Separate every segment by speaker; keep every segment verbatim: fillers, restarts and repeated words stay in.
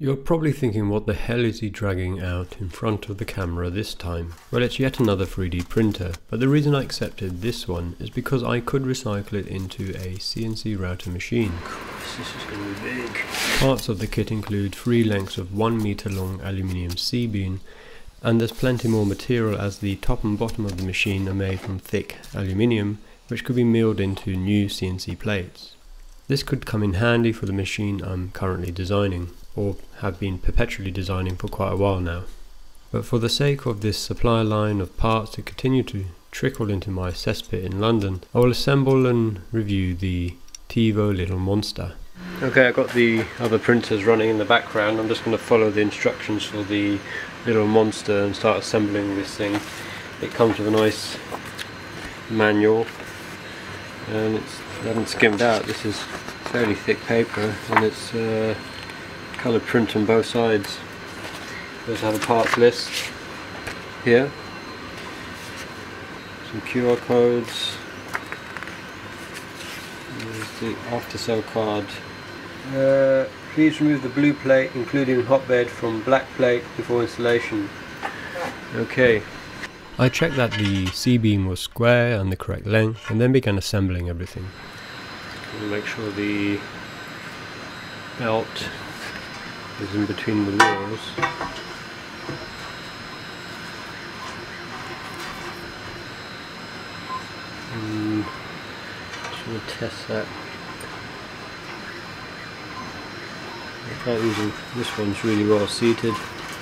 Speaker 1: You're probably thinking, what the hell is he dragging out in front of the camera this time? Well, it's yet another three D printer, but the reason I accepted this one is because I could recycle it into a C N C router machine. Christ, this is going to be big. Parts of the kit include three lengths of one meter long aluminium C-beam, and there's plenty more material as the top and bottom of the machine are made from thick aluminium, which could be milled into new C N C plates. This could come in handy for the machine I'm currently designing, or have been perpetually designing for quite a while now. But for the sake of this supply line of parts to continue to trickle into my cesspit in London, I will assemble and review the Tevo little monster. Okay, I've got the other printers running in the background. I'm just going to follow the instructions for the little monster and start assembling this thing. It comes with a nice manual, and it's, I haven't skimmed out, this is fairly thick paper, and it's uh, colour print on both sides. There's have a parts list here, some Q R codes, there's the after sale card. Uh, please remove the blue plate including hotbed from black plate before installation. Okay. I checked that the C-beam was square and the correct length, and then began assembling everything. We'll make sure the belt is in between the wheels. And just want to test that. I can't even, this one's really well seated.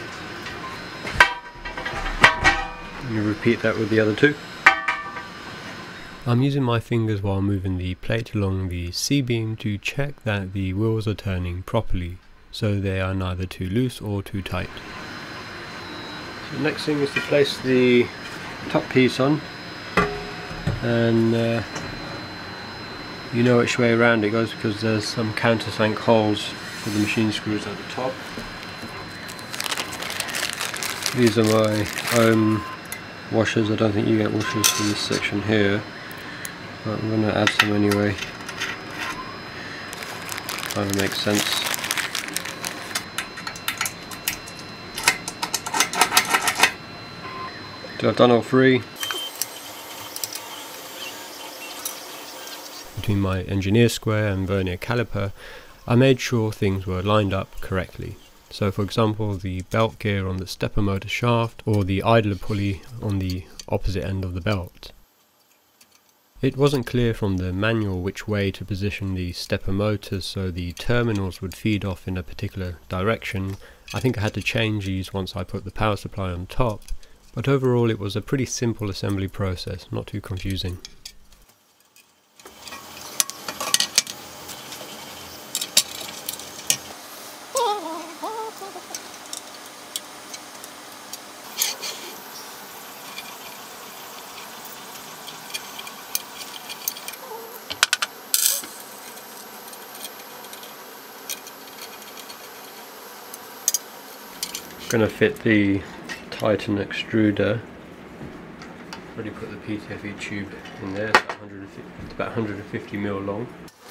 Speaker 1: And you repeat that with the other two. I'm using my fingers while moving the plate along the C-beam to check that the wheels are turning properly, so they are neither too loose or too tight. So the next thing is to place the top piece on, and uh, you know which way around it goes because there's some countersunk holes for the machine screws at the top. These are my own washers. I don't think you get washers for this section here, but I'm going to add some anyway. Kind of makes sense. So I've done all three. Between my engineer square and vernier caliper, I made sure things were lined up correctly. So for example, the belt gear on the stepper motor shaft, or the idler pulley on the opposite end of the belt. It wasn't clear from the manual which way to position the stepper motors so the terminals would feed off in a particular direction. I think I had to change these once I put the power supply on top, but overall it was a pretty simple assembly process, not too confusing. Going to fit the Titan extruder. Already put the P T F E tube in there. It's about one hundred fifty, it's about one hundred fifty mil long.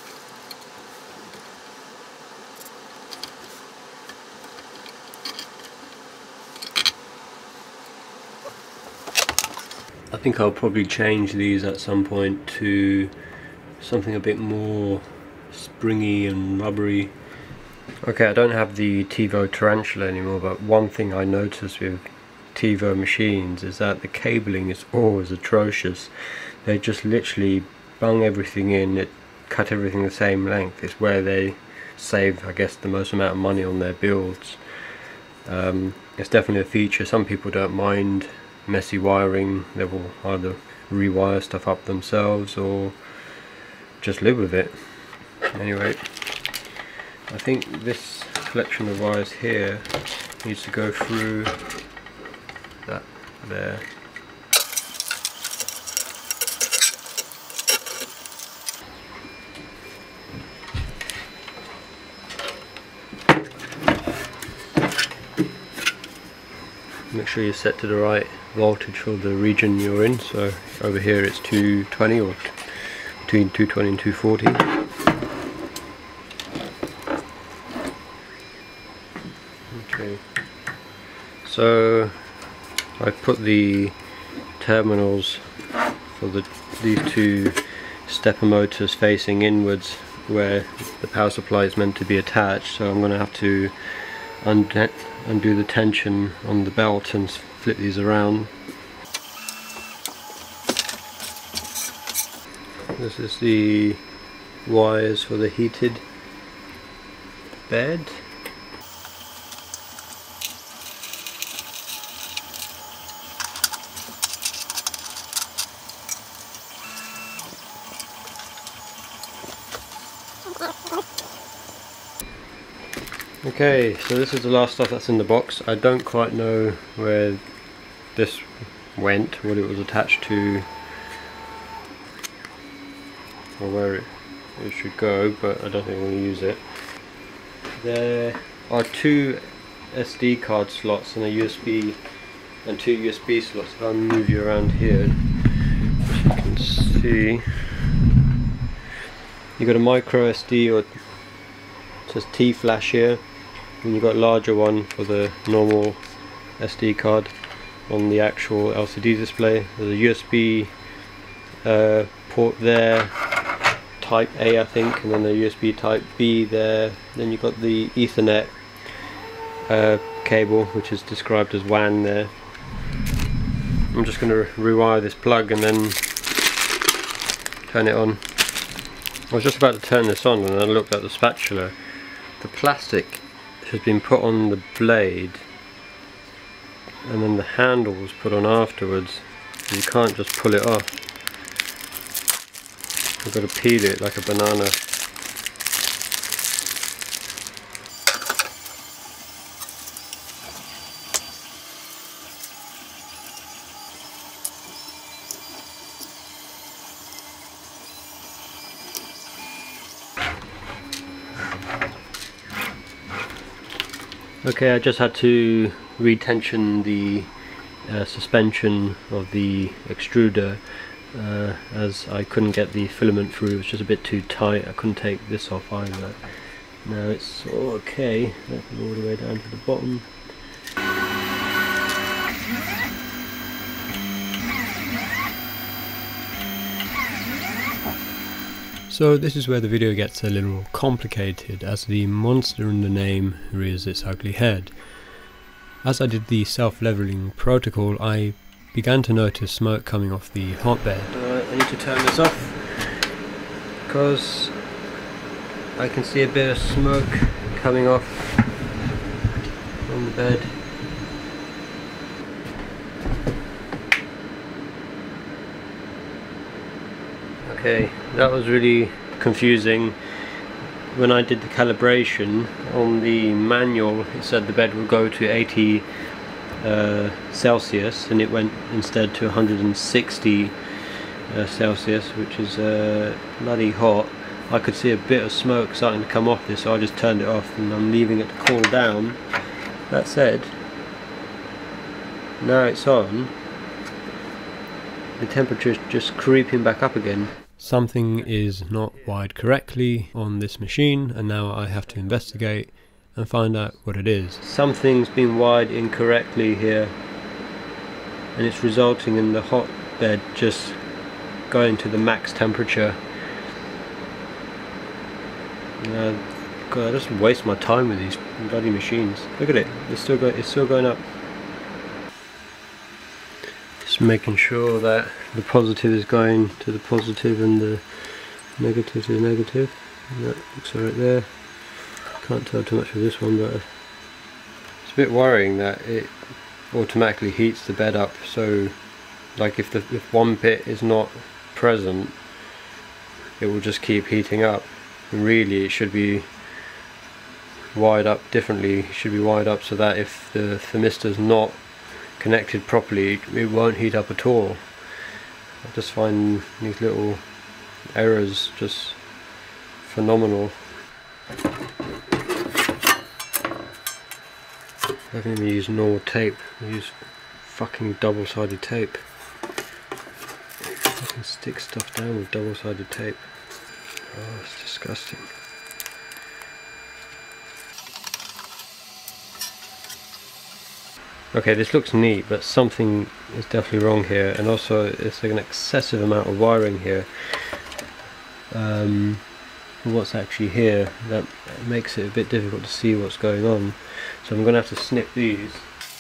Speaker 1: I think I'll probably change these at some point to something a bit more springy and rubbery. Okay, I don't have the Tevo Tarantula anymore, but one thing I noticed with Tevo machines is that the cabling is always atrocious. They just literally bung everything in, it cut everything the same length. It's where they save, I guess, the most amount of money on their builds. Um, it's definitely a feature. Some people don't mind messy wiring. They will either rewire stuff up themselves or just live with it. Anyway, I think this collection of wires here needs to go through that there. Make sure you're set to the right voltage for the region you're in. So over here it's two twenty, or between two twenty and two forty. Okay, so I put the terminals for the these two stepper motors facing inwards where the power supply is meant to be attached, so I'm going to have to undo, undo the tension on the belt and flip these around. This is the wires for the heated bed. Okay, so this is the last stuff that's in the box. I don't quite know where this went, what it was attached to, or where it, it should go, but I don't think I'm going to use it. There are two S D card slots and a U S B and two U S B slots. If I move you around here, as you can see, you've got a micro S D, or it says T flash here, and you've got a larger one for the normal S D card on the actual L C D display. There's a U S B uh, port there, type A I think, and then the U S B type B there. Then you've got the Ethernet uh, cable, which is described as W A N there. I'm just going to rewire this plug and then turn it on. I was just about to turn this on and I looked at the spatula. The plastic has been put on the blade and then the handle was put on afterwards. You can't just pull it off. I've got to peel it like a banana. Okay, I just had to retension the uh, suspension of the extruder uh, as I couldn't get the filament through. It was just a bit too tight. I couldn't take this off either. Now it's all okay. That's all the way down to the bottom. So this is where the video gets a little complicated, as the monster in the name rears its ugly head. As I did the self-leveling protocol, I began to notice smoke coming off the hotbed. Uh, I need to turn this off because I can see a bit of smoke coming off on the bed. Okay, that was really confusing. When I did the calibration on the manual, it said the bed would go to eighty uh, Celsius, and it went instead to one hundred sixty uh, Celsius, which is uh, bloody hot. I could see a bit of smoke starting to come off this, so I just turned it off and I'm leaving it to cool down. That said, now it's on, the temperature is just creeping back up again. Something is not wired correctly on this machine, and now I have to investigate and find out what it is. Something's been wired incorrectly here, and it's resulting in the hot bed just going to the max temperature. Uh, God, I just waste my time with these bloody machines. Look at it, it's still, go it's still going up. Just making sure that the positive is going to the positive and the negative to the negative. And that looks right there. Can't tell too much with this one, but it's a bit worrying that it automatically heats the bed up. So, like if the if one bit is not present, it will just keep heating up. And really, it should be wired up differently. It should be wired up so that if the thermistor's not connected properly, it won't heat up at all. I just find these little errors just phenomenal. I haven't even used normal tape, I use fucking double-sided tape. I can stick stuff down with double-sided tape. Oh, it's disgusting. Okay, this looks neat, but something is definitely wrong here, and also it's like an excessive amount of wiring here. Um, what's actually here, that makes it a bit difficult to see what's going on. So I'm going to have to snip these.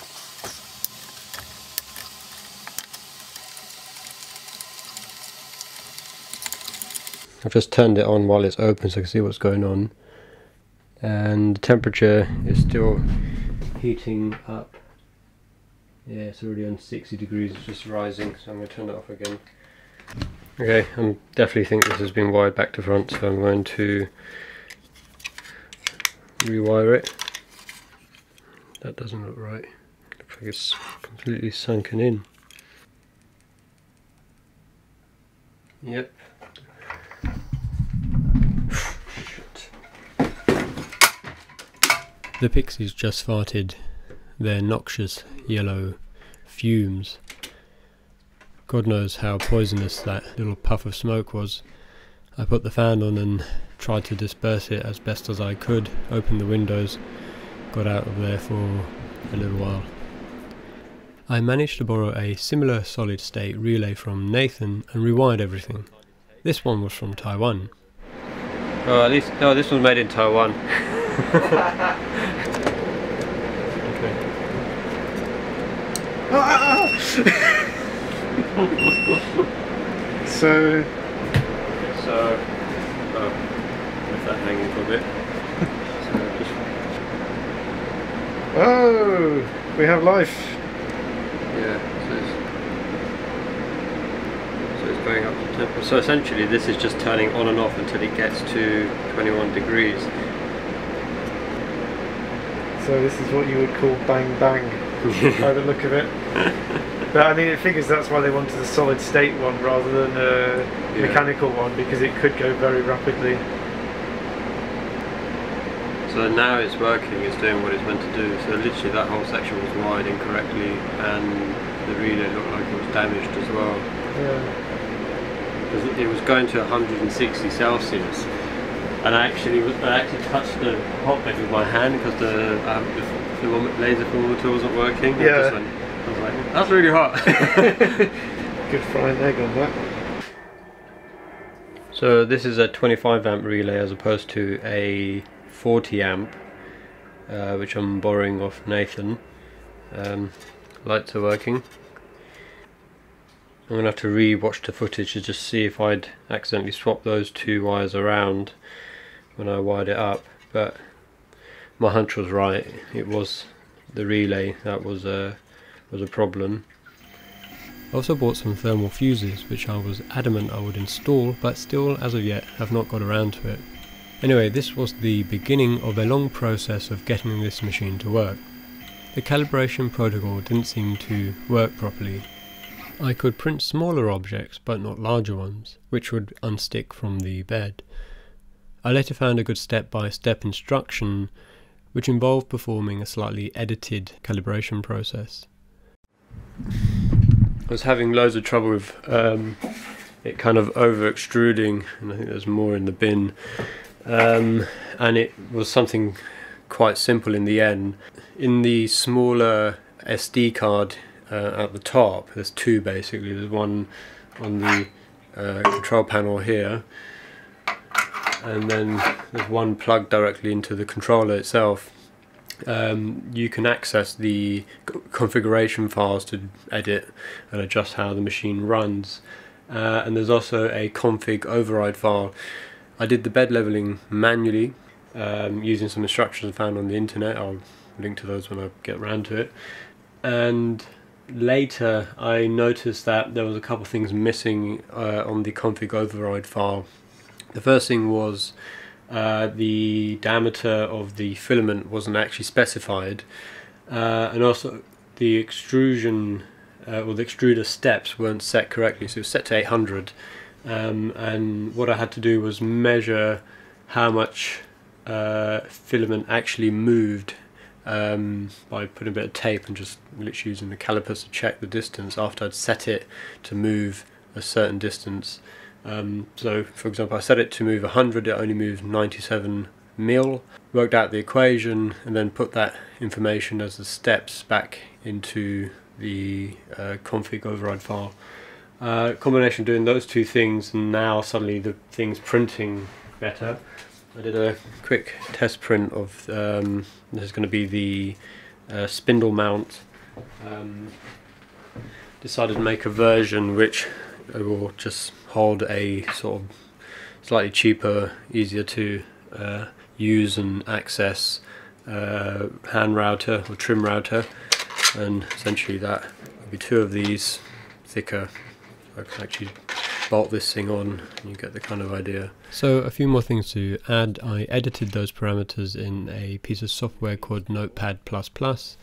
Speaker 1: I've just turned it on while it's open so I can see what's going on, and the temperature is still heating up. Yeah, it's already on sixty degrees, it's just rising, so I'm going to turn it off again. Okay, I definitely think this has been wired back to front, so I'm going to rewire it. That doesn't look right. Looks like it's completely sunken in. Yep. The pixies just farted their noxious yellow fumes. God knows how poisonous that little puff of smoke was. I put the fan on and tried to disperse it as best as I could, opened the windows, got out of there for a little while. I managed to borrow a similar solid state relay from Nathan and rewired everything. This one was from Taiwan. Oh, at least, no, this was made in Taiwan. Okay.
Speaker 2: so,
Speaker 1: so, oh, left that hanging for a bit. So just...
Speaker 2: Oh, we have life.
Speaker 1: Yeah, so it's, so it's going up to temperature. So essentially, this is just turning on and off until it gets to twenty-one degrees.
Speaker 2: So this is what you would call bang bang, by the look of it. But I mean, it figures that's why they wanted a solid state one rather than a yeah. mechanical one, because it could go very rapidly.
Speaker 1: So now it's working, it's doing what it's meant to do. So literally that whole section was wired incorrectly, and the relay looked like it was damaged as well.
Speaker 2: Yeah.
Speaker 1: It was going to one hundred sixty Celsius. And I actually, I actually touched the hot bed with my hand because the, um, the laser thermometer wasn't working.
Speaker 2: Yeah.
Speaker 1: I, just went, I was like, that's really hot.
Speaker 2: Good frying egg on that.
Speaker 1: So this is a twenty-five amp relay as opposed to a forty amp, uh, which I'm borrowing off Nathan. Um, lights are working. I'm going to have to re-watch the footage to just see if I'd accidentally swapped those two wires around when I wired it up, but my hunch was right. It was the relay that was a, was a problem. I also bought some thermal fuses, which I was adamant I would install, but still as of yet have not got around to it. Anyway, this was the beginning of a long process of getting this machine to work. The calibration protocol didn't seem to work properly. I could print smaller objects but not larger ones, which would unstick from the bed. I later found a good step-by-step instruction which involved performing a slightly edited calibration process. I was having loads of trouble with um, it kind of over extruding, and I think there's more in the bin, um, and it was something quite simple in the end. In the smaller S D card Uh, at the top, there's two basically. There's one on the uh, control panel here, and then there's one plugged directly into the controller itself. Um, you can access the configuration files to edit and adjust how the machine runs, uh, and there's also a config override file. I did the bed leveling manually um, using some instructions found on the internet. I'll link to those when I get around to it. And later I noticed that there was a couple of things missing uh, on the config override file. The first thing was uh, the diameter of the filament wasn't actually specified, uh, and also the extrusion uh, or the extruder steps weren't set correctly, so it was set to eight hundred, um, and what I had to do was measure how much uh, filament actually moved Um, by putting a bit of tape and just literally using the calipers to check the distance after I'd set it to move a certain distance. Um, so for example, I set it to move one hundred, it only moved ninety-seven mill, worked out the equation, and then put that information as the steps back into the uh, config override file. Uh, combination of doing those two things, and now suddenly the thing's printing better. I did a quick test print of, um, this is going to be the uh, spindle mount. Um, decided to make a version which will just hold a sort of slightly cheaper, easier to uh, use and access uh, hand router or trim router, and essentially that will be two of these thicker. I can actually bolt this thing on and you get the kind of idea. So a few more things to add. I edited those parameters in a piece of software called Notepad plus plus,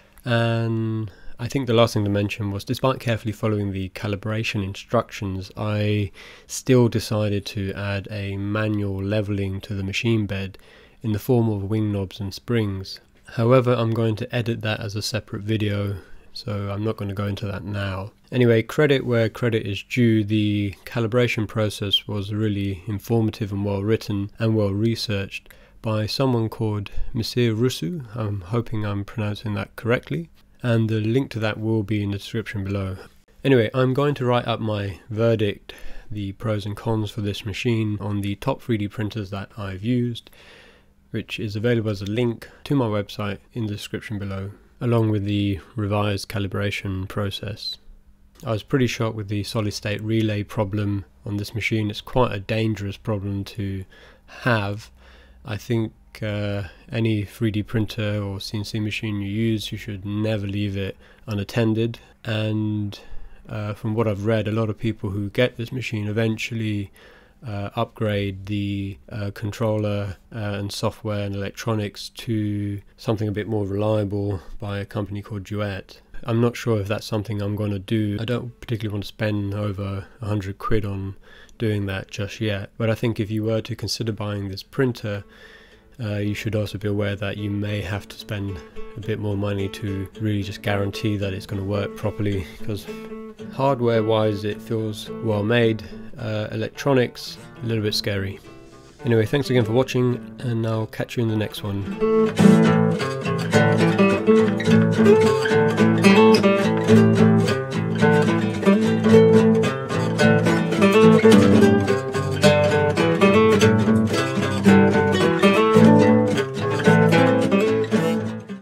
Speaker 1: and I think the last thing to mention was, despite carefully following the calibration instructions, I still decided to add a manual leveling to the machine bed in the form of wing knobs and springs. However, I'm going to edit that as a separate video, so I'm not going to go into that now. Anyway, credit where credit is due. The calibration process was really informative and well written and well researched by someone called Monsieur Rousseau. I'm hoping I'm pronouncing that correctly, and the link to that will be in the description below. Anyway, I'm going to write up my verdict, the pros and cons for this machine, on the top three D printers that I've used, which is available as a link to my website in the description below, along with the revised calibration process. I was pretty shocked with the solid state relay problem on this machine. It's quite a dangerous problem to have. I think uh, any three D printer or C N C machine you use, you should never leave it unattended. And uh, from what I've read, a lot of people who get this machine eventually uh, upgrade the uh, controller uh, and software and electronics to something a bit more reliable by a company called Duet. I'm not sure if that's something I'm going to do. I don't particularly want to spend over a hundred quid on doing that just yet, but I think if you were to consider buying this printer, uh, you should also be aware that you may have to spend a bit more money to really just guarantee that it's going to work properly, because hardware wise it feels well made, uh, electronics a little bit scary. Anyway, thanks again for watching, and I'll catch you in the next one.